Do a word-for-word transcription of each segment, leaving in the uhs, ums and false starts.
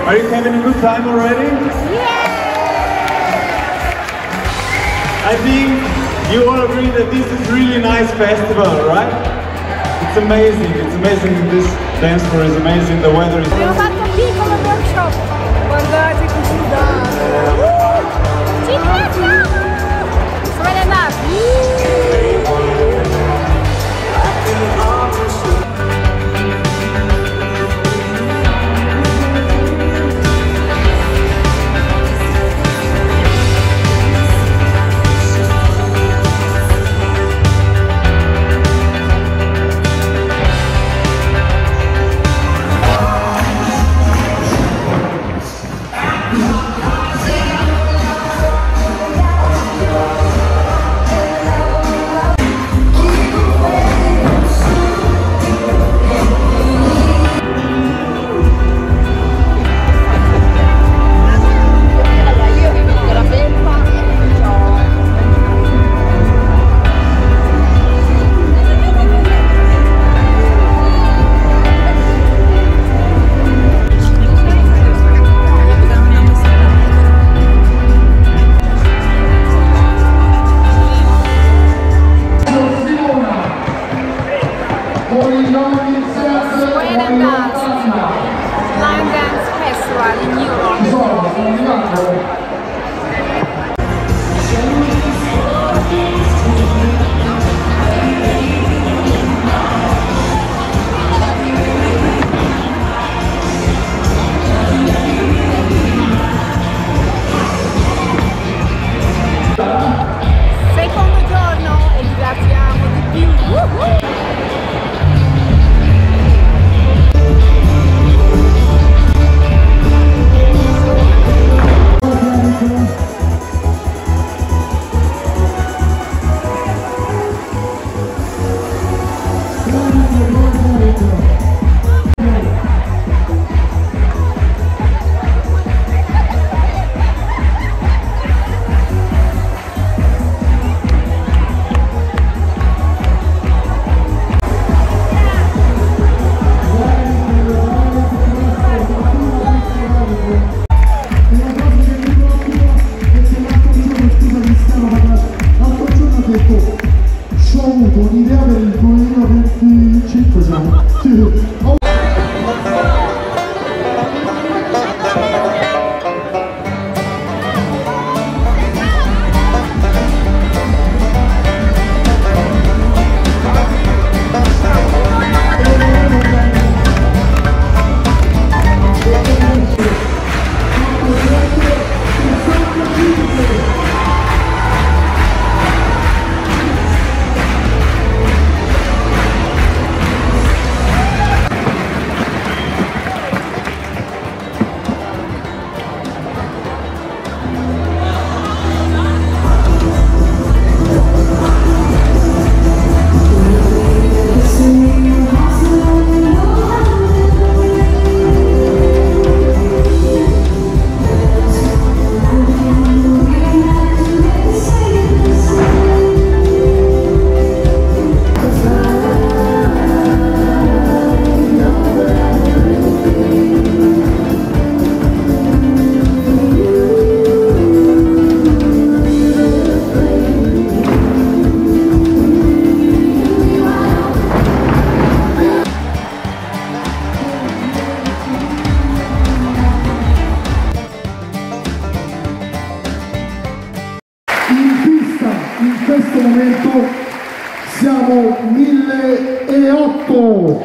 Are you having a good time already? Yeah! I think you all agree that this is really nice festival, right? It's amazing, it's amazing, this dance floor is amazing, the weather is... Abbiamo fatto un piccolo workshop, guardate così da... Uh, ci divertiamo! Come è andato? Siamo mille e otto.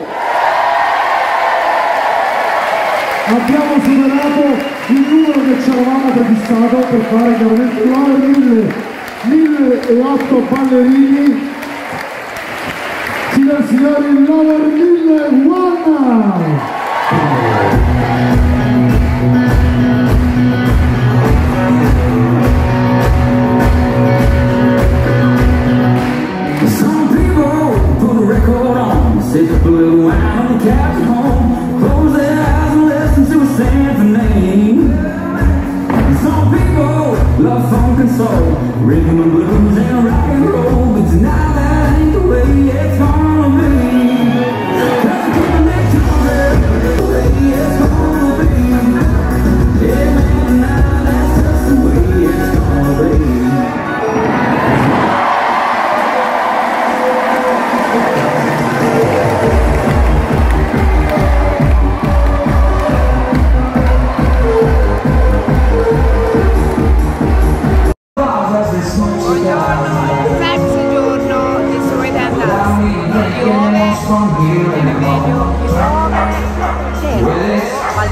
Abbiamo superato il numero che ci eravamo prefissato per fare chiaramente l'Over mille, mille e otto ballerini. Signore e signori, l'Over mille e uno. Sit the blue wine on the couch at home, close their eyes and listen to a symphony. Some people love funk and soul, rhythm and blues and rock and roll, but tonight that ain't the way it's gonna be. Cause it's gonna make you ready, the way it's gonna be.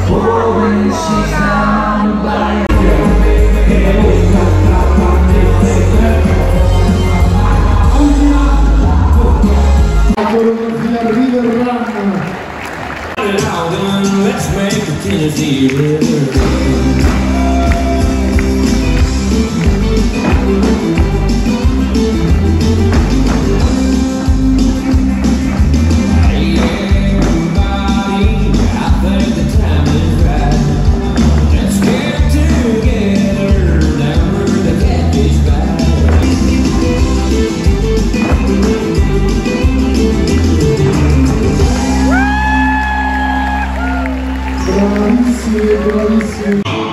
Oh, when she's down by let's make the Tennessee River. Bravissimi, bravissimi.